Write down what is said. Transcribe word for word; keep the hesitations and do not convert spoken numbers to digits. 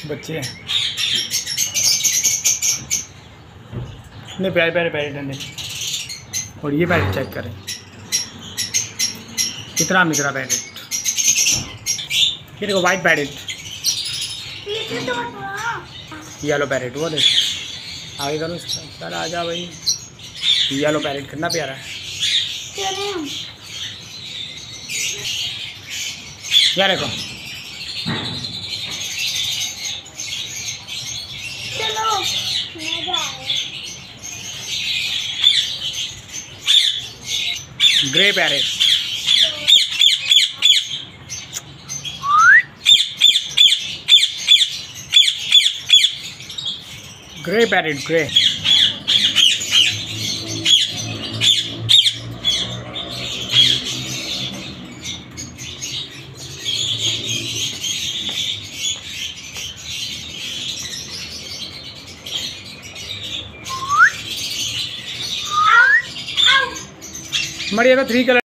बच्चे हैं, इतने प्यारे प्यारे पैरेट हैं। और ये पैरेट चेक करें, कितना मित्रा पैरेट। ये देखो वाइट पैरेट, येलो पैरेट, वो देखो आगे करो इसका। चल आ जा भाई, येलो पैरेट कितना प्यारा है यार। देखो grey parrot, grey parrot, grey. मरिएगा थ्री कलर